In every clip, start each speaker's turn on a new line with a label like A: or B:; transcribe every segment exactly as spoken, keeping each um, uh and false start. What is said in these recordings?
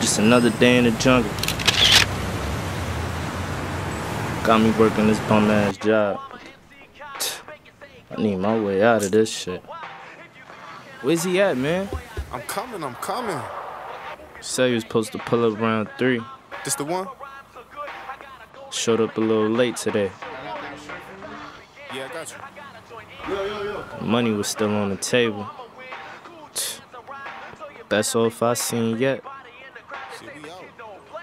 A: Just another day in the jungle. Got me working this bum ass job. I need my way out of this shit. Where's he at, man?
B: I'm coming, I'm coming.
A: Said he was supposed to pull up around three.
B: This the one?
A: Showed up a little late today.
B: Yeah, I got you. Yo, yo, yo.
A: The money was still on the table. Best off I seen yet.
B: Shit, we out.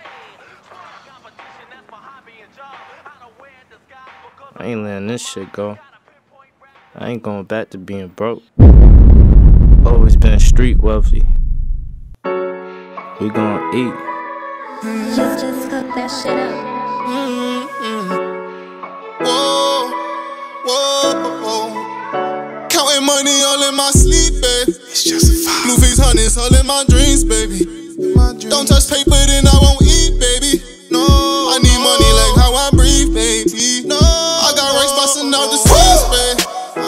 A: I ain't letting this shit go. I ain't going back to being broke. Always been street wealthy. We gon' eat.
C: Just, just cook that shit up.
D: Mm-hmm. Whoa, whoa, whoa. Counting money all in my sleep, babe. It's just a vibe. Blueface hundreds all in my dreams, baby. My dreams. Don't touch paper, then I won't eat, baby. No, I need money like how I breathe, baby. No, I got racks busting out the seams, babe.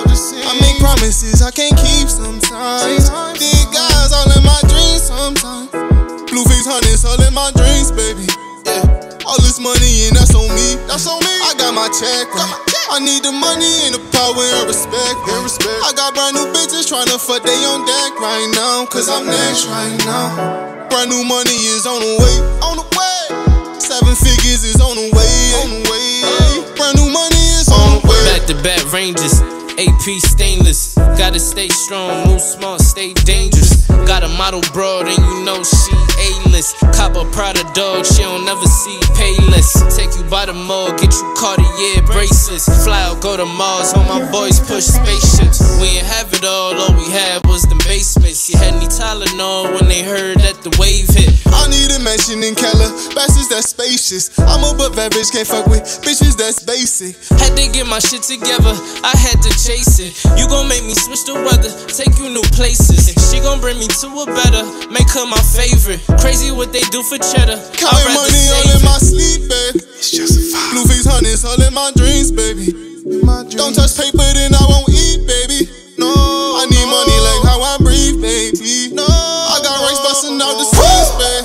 D: I make promises I can't keep sometimes. These guys all in my dreams sometimes. Blueface hundreds all in my dreams, baby. Yeah, all this money and that's on me. That's on me. I got my check, right? I need the money and the power and respect. And respect. I got brand new bitches tryna fuck they on deck right now. Cause I'm next right now. Brand new money is on the way. On the way. Seven figures is on the way. On the way. Brand new money is on the way.
E: Back to back ranges. A P stainless, gotta stay strong, move smart, stay dangerous. Got a model broad and you know she A-list. Cop a Prada dog, she don't never see payless. Take you by the mall, get you Cartier bracelets. Fly out, go to Mars, all my boys push spaceships. We ain't have it all, all we had was the basements. You had any Tylenol when they heard that the wave hit.
D: I need a mansion in Calabasas that's spacious. I'm above average, can't fuck with bitches that's basic.
E: Had to get my shit together, I had to chase it. You gon' make me switch the weather, take you new places. She gon' bring me to a better, make her my favorite. Crazy what they do for cheddar.
D: Counting money all in my sleep, baby. It's just a vibe. Blueface hundreds all in my dreams, baby. My dreams. Don't touch paper, then I won't eat, baby. No, I need money like how I breathe, baby. No, I got racks busting out the seams, baby.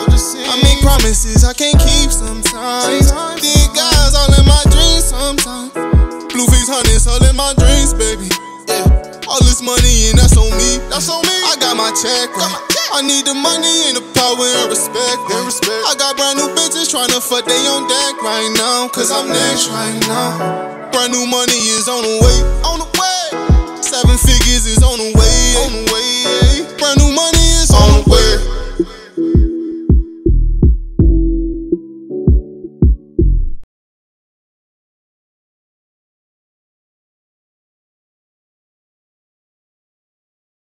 D: I make promises I can't keep sometimes. These guys all in my dreams sometimes. Blueface hundreds all in my dreams, baby. Yeah, all this money and that's on me. That's on me. I got my check, right? I need the money and the power and respect. And respect. I got brand new bitches tryna fuck they on deck right now. Cause I'm next right now. Brand new money is on the way. On the way. Seven figures is on the way. On the way. Brand new money is on the way.